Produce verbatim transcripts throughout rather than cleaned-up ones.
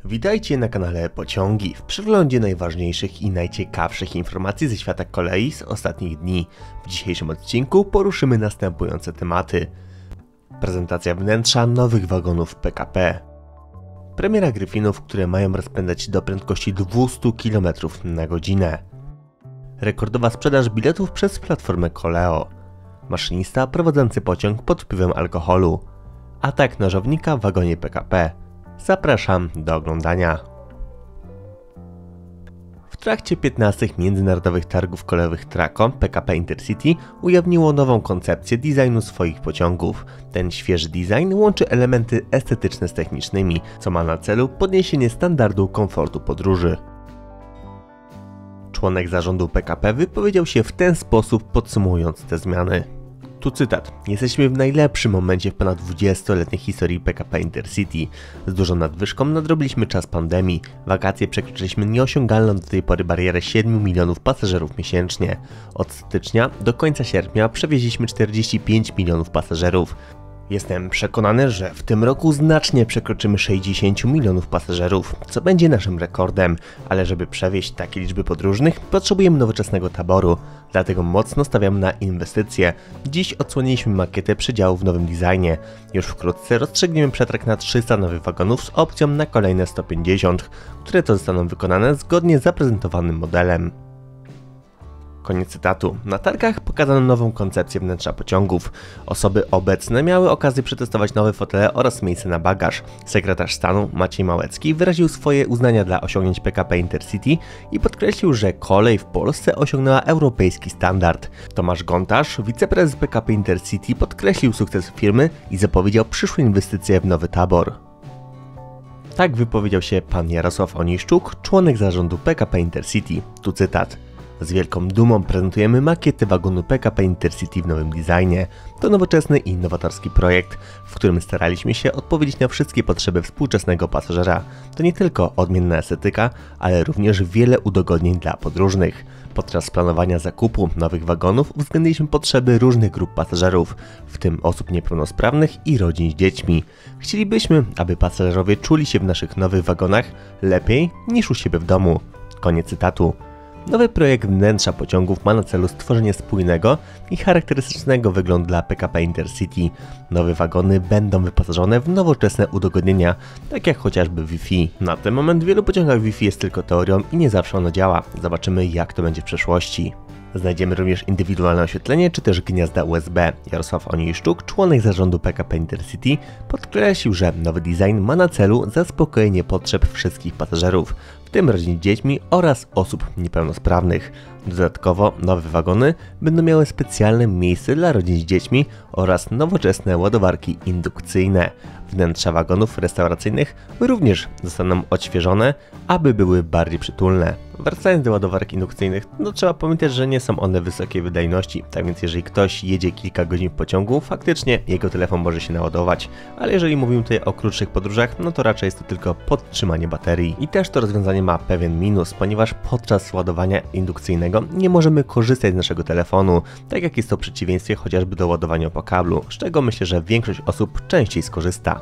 Witajcie na kanale Pociągi, w przeglądzie najważniejszych i najciekawszych informacji ze świata kolei z ostatnich dni. W dzisiejszym odcinku poruszymy następujące tematy. Prezentacja wnętrza nowych wagonów P K P. Premiera Gryfinów, które mają rozpędzać do prędkości dwieście kilometrów na godzinę. Rekordowa sprzedaż biletów przez platformę Koleo. Maszynista prowadzący pociąg pod wpływem alkoholu. Atak nożownika w wagonie P K P. Zapraszam do oglądania. W trakcie piętnastych międzynarodowych targów kolejowych Traco P K P Intercity ujawniło nową koncepcję designu swoich pociągów. Ten świeży design łączy elementy estetyczne z technicznymi, co ma na celu podniesienie standardu komfortu podróży. Członek zarządu P K P wypowiedział się w ten sposób, podsumowując te zmiany. Tu cytat. Jesteśmy w najlepszym momencie w ponad dwudziestoletniej historii P K P Intercity. Z dużą nadwyżką nadrobiliśmy czas pandemii. Wakacje przekroczyliśmy nieosiągalną do tej pory barierę siedmiu milionów pasażerów miesięcznie. Od stycznia do końca sierpnia przewieźliśmy czterdzieści pięć milionów pasażerów. Jestem przekonany, że w tym roku znacznie przekroczymy sześćdziesiąt milionów pasażerów, co będzie naszym rekordem, ale żeby przewieźć takie liczby podróżnych, potrzebujemy nowoczesnego taboru, dlatego mocno stawiamy na inwestycje. Dziś odsłoniliśmy makietę przedziału w nowym designie. Już wkrótce rozstrzygniemy przetarg na trzysta nowych wagonów z opcją na kolejne sto pięćdziesiąt, które to zostaną wykonane zgodnie z zaprezentowanym modelem. Koniec cytatu. Na targach pokazano nową koncepcję wnętrza pociągów. Osoby obecne miały okazję przetestować nowe fotele oraz miejsce na bagaż. Sekretarz stanu Maciej Małecki wyraził swoje uznania dla osiągnięć P K P Intercity i podkreślił, że kolej w Polsce osiągnęła europejski standard. Tomasz Gontarz, wiceprezes P K P Intercity, podkreślił sukces firmy i zapowiedział przyszłe inwestycje w nowy tabor. Tak wypowiedział się pan Jarosław Oniszczuk, członek zarządu P K P Intercity. Tu cytat. Z wielką dumą prezentujemy makietę wagonu P K P Intercity w nowym designie. To nowoczesny i innowatorski projekt, w którym staraliśmy się odpowiedzieć na wszystkie potrzeby współczesnego pasażera. To nie tylko odmienna estetyka, ale również wiele udogodnień dla podróżnych. Podczas planowania zakupu nowych wagonów uwzględniliśmy potrzeby różnych grup pasażerów, w tym osób niepełnosprawnych i rodzin z dziećmi. Chcielibyśmy, aby pasażerowie czuli się w naszych nowych wagonach lepiej niż u siebie w domu. Koniec cytatu. Nowy projekt wnętrza pociągów ma na celu stworzenie spójnego i charakterystycznego wyglądu dla P K P Intercity. Nowe wagony będą wyposażone w nowoczesne udogodnienia, tak jak chociażby Wi-Fi. Na ten moment w wielu pociągach Wi-Fi jest tylko teorią i nie zawsze ono działa. Zobaczymy, jak to będzie w przyszłości. Znajdziemy również indywidualne oświetlenie czy też gniazda U S B. Jarosław Oniszczuk, członek zarządu P K P Intercity, podkreślił, że nowy design ma na celu zaspokojenie potrzeb wszystkich pasażerów, w tym rodzin z dziećmi oraz osób niepełnosprawnych. Dodatkowo nowe wagony będą miały specjalne miejsce dla rodzin z dziećmi oraz nowoczesne ładowarki indukcyjne. Wnętrza wagonów restauracyjnych również zostaną odświeżone, aby były bardziej przytulne. Wracając do ładowarek indukcyjnych, no trzeba pamiętać, że nie są one wysokiej wydajności, tak więc jeżeli ktoś jedzie kilka godzin w pociągu, faktycznie jego telefon może się naładować, ale jeżeli mówimy tutaj o krótszych podróżach, no to raczej jest to tylko podtrzymanie baterii. I też to rozwiązanie ma pewien minus, ponieważ podczas ładowania indukcyjnego nie możemy korzystać z naszego telefonu, tak jak jest to w przeciwieństwie chociażby do ładowania po kablu, z czego myślę, że większość osób częściej skorzysta.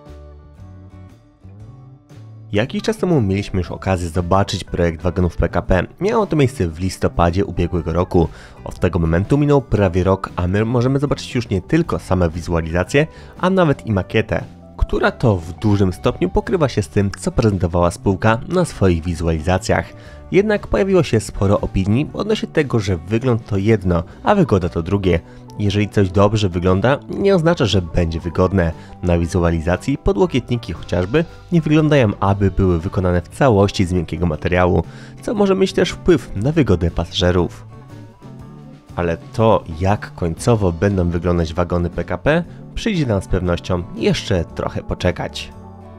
Jakiś czas temu mieliśmy już okazję zobaczyć projekt wagonów P K P. Miało to miejsce w listopadzie ubiegłego roku. Od tego momentu minął prawie rok, a my możemy zobaczyć już nie tylko same wizualizacje, a nawet i makietę, która to w dużym stopniu pokrywa się z tym, co prezentowała spółka na swoich wizualizacjach. Jednak pojawiło się sporo opinii odnośnie tego, że wygląd to jedno, a wygoda to drugie. Jeżeli coś dobrze wygląda, nie oznacza, że będzie wygodne. Na wizualizacji podłokietniki chociażby nie wyglądają, aby były wykonane w całości z miękkiego materiału, co może mieć też wpływ na wygodę pasażerów. Ale to, jak końcowo będą wyglądać wagony P K P, przyjdzie nam z pewnością jeszcze trochę poczekać.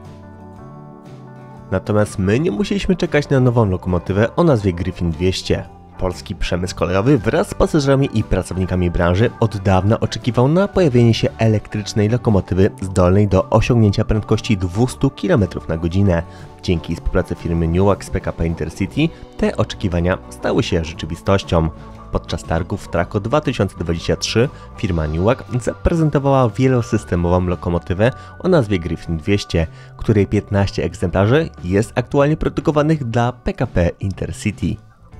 Natomiast my nie musieliśmy czekać na nową lokomotywę o nazwie Gryfin dwieście. Polski przemysł kolejowy wraz z pasażerami i pracownikami branży od dawna oczekiwał na pojawienie się elektrycznej lokomotywy zdolnej do osiągnięcia prędkości dwieście kilometrów na godzinę. Dzięki współpracy firmy Newark z P K P Intercity te oczekiwania stały się rzeczywistością. Podczas targów w Traco dwa tysiące dwudziesty trzeci firma Newark zaprezentowała wielosystemową lokomotywę o nazwie Griffin dwieście, której piętnaście egzemplarzy jest aktualnie produkowanych dla P K P Intercity.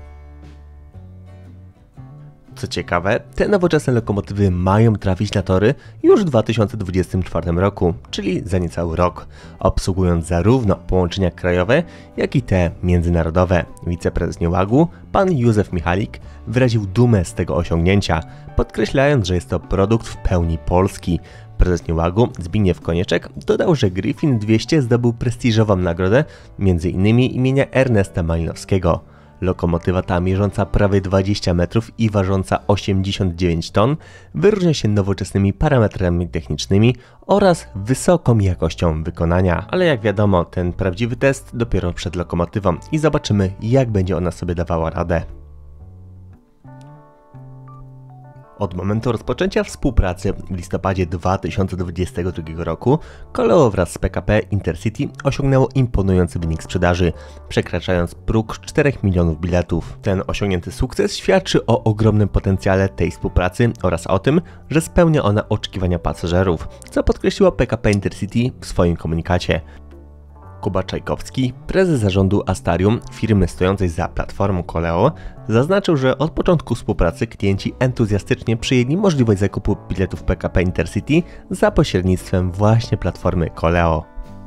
Co ciekawe, te nowoczesne lokomotywy mają trafić na tory już w dwa tysiące dwudziestym czwartym roku, czyli za niecały rok, obsługując zarówno połączenia krajowe, jak i te międzynarodowe. Wiceprezes Newarku, pan Józef Michalik, wyraził dumę z tego osiągnięcia, podkreślając, że jest to produkt w pełni polski. Prezes Newarku, Zbigniew Konieczek, dodał, że Griffin dwieście zdobył prestiżową nagrodę między innymi imienia Ernesta Malinowskiego. Lokomotywa ta, mierząca prawie dwadzieścia metrów i ważąca osiemdziesiąt dziewięć ton, wyróżnia się nowoczesnymi parametrami technicznymi oraz wysoką jakością wykonania. Ale jak wiadomo, ten prawdziwy test dopiero przed lokomotywą i zobaczymy, jak będzie ona sobie dawała radę. Od momentu rozpoczęcia współpracy w listopadzie dwa tysiące dwudziestego drugiego roku Koleo wraz z P K P Intercity osiągnęło imponujący wynik sprzedaży, przekraczając próg czterech milionów biletów. Ten osiągnięty sukces świadczy o ogromnym potencjale tej współpracy oraz o tym, że spełnia ona oczekiwania pasażerów, co podkreśliło P K P Intercity w swoim komunikacie. Kuba Czajkowski, prezes zarządu Astarium, firmy stojącej za platformą Koleo, zaznaczył, że od początku współpracy klienci entuzjastycznie przyjęli możliwość zakupu biletów P K P Intercity za pośrednictwem właśnie platformy Koleo.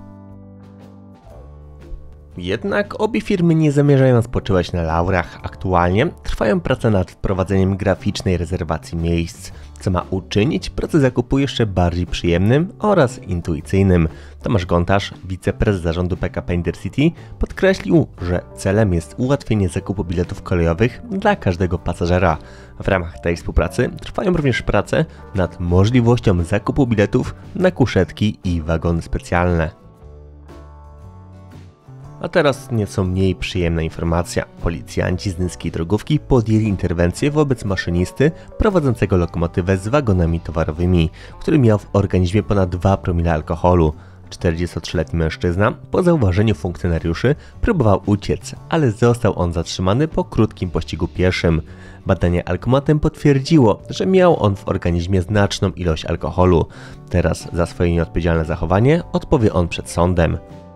Jednak obie firmy nie zamierzają spoczywać na laurach. Aktualnie trwają prace nad wprowadzeniem graficznej rezerwacji miejsc, co ma uczynić proces zakupu jeszcze bardziej przyjemnym oraz intuicyjnym. Tomasz Gontarz, wiceprezes zarządu P K P Intercity, podkreślił, że celem jest ułatwienie zakupu biletów kolejowych dla każdego pasażera. W ramach tej współpracy trwają również prace nad możliwością zakupu biletów na kuszetki i wagony specjalne. A teraz nieco mniej przyjemna informacja. Policjanci z Nyskiej Drogówki podjęli interwencję wobec maszynisty prowadzącego lokomotywę z wagonami towarowymi, który miał w organizmie ponad dwa promile alkoholu. czterdziestotrzyletni mężczyzna po zauważeniu funkcjonariuszy próbował uciec, ale został on zatrzymany po krótkim pościgu pieszym. Badanie alkomatem potwierdziło, że miał on w organizmie znaczną ilość alkoholu. Teraz za swoje nieodpowiedzialne zachowanie odpowie on przed sądem.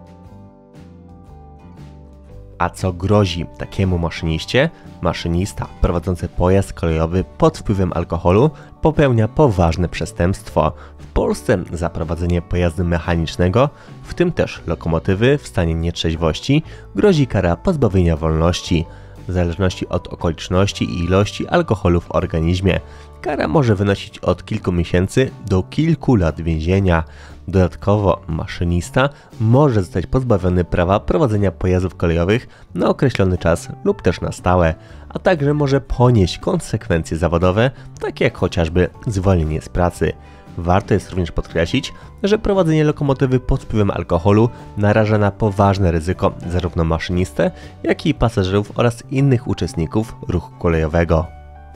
A co grozi takiemu maszyniście? Maszynista prowadzący pojazd kolejowy pod wpływem alkoholu popełnia poważne przestępstwo. W Polsce za prowadzenie pojazdu mechanicznego, w tym też lokomotywy w stanie nietrzeźwości, grozi kara pozbawienia wolności, w zależności od okoliczności i ilości alkoholu w organizmie. Kara może wynosić od kilku miesięcy do kilku lat więzienia. Dodatkowo maszynista może zostać pozbawiony prawa prowadzenia pojazdów kolejowych na określony czas lub też na stałe, a także może ponieść konsekwencje zawodowe, takie jak chociażby zwolnienie z pracy. Warto jest również podkreślić, że prowadzenie lokomotywy pod wpływem alkoholu naraża na poważne ryzyko zarówno maszynistę, jak i pasażerów oraz innych uczestników ruchu kolejowego.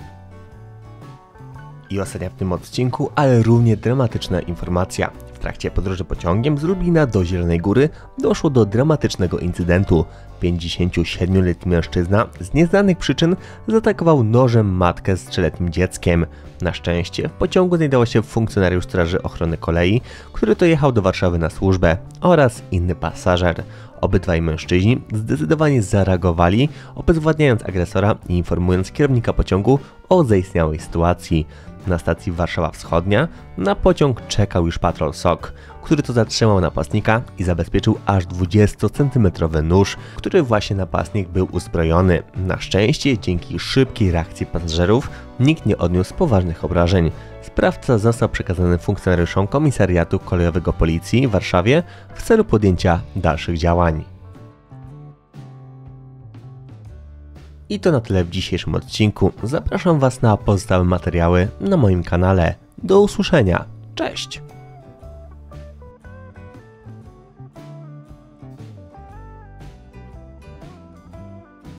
I ostatnia w tym odcinku, ale równie dramatyczna informacja. W trakcie podróży pociągiem z Lublina do Zielonej Góry doszło do dramatycznego incydentu. pięćdziesięciosiedmioletni mężczyzna z nieznanych przyczyn zaatakował nożem matkę z trzyletnim dzieckiem. Na szczęście w pociągu znajdował się funkcjonariusz Straży Ochrony Kolei, który to jechał do Warszawy na służbę, oraz inny pasażer. Obydwaj mężczyźni zdecydowanie zareagowali, obezwładniając agresora i informując kierownika pociągu o zaistniałej sytuacji. Na stacji Warszawa Wschodnia na pociąg czekał już patrol S O K, który to zatrzymał napastnika i zabezpieczył aż dwudziestocentymetrowy nóż, który właśnie napastnik był uzbrojony. Na szczęście dzięki szybkiej reakcji pasażerów nikt nie odniósł poważnych obrażeń. Sprawca został przekazany funkcjonariuszom Komisariatu Kolejowego Policji w Warszawie w celu podjęcia dalszych działań. I to na tyle w dzisiejszym odcinku. Zapraszam Was na pozostałe materiały na moim kanale. Do usłyszenia. Cześć!